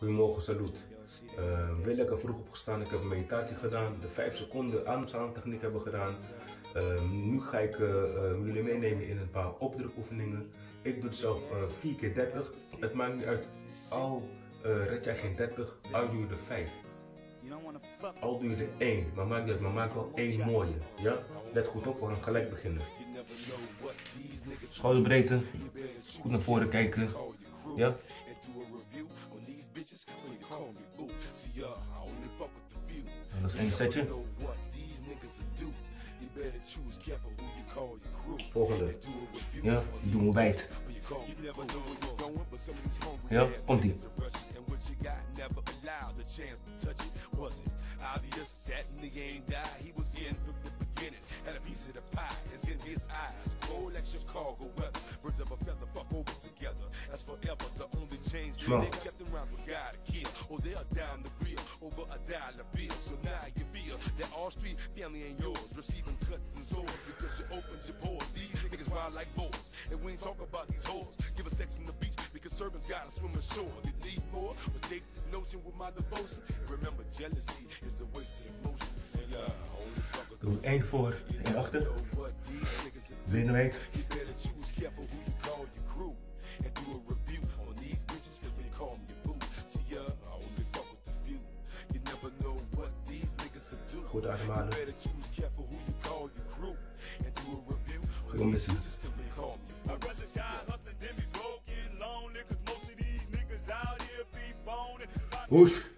Goedemorgen, salut. Weer lekker vroeg opgestaan. Ik heb een meditatie gedaan. De 5 seconden ademhalingstechniek hebben gedaan. Nu ga ik jullie meenemen in een paar opdrukoefeningen. Ik doe het zelf 4 keer 30. Het maakt niet uit. Al red jij geen 30, al doe je er 5. Al doe je er 1, maar maakt niet uit, maar maak wel 1 mooie. Ja? Let goed op, we gaan gelijk beginnen. Schouderbreedte, goed naar voren kijken. Ja? Dat is 1 setje. Volgende. Ja, die doen we wijd. Ja, komt ie. Smell. Like boys, and we ain't talk about these hoes. Give us sex in the beach because servants gotta swim ashore. You need more, but take this notion with my devotion. Remember, jealousy is a waste of emotion. Doe 1 voor, 1 achter. Benen wijd. Goed ademhalen. Goed missen. Push.